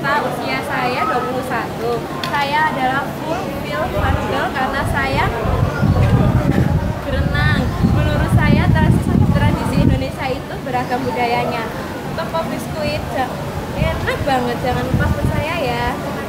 cerita usia saya 21. Saya adalah full feel fun girl karena saya berenang. Menurut saya tradisi Indonesia itu beragam budayanya. Toko biskuit enak banget, jangan lupa percaya ya.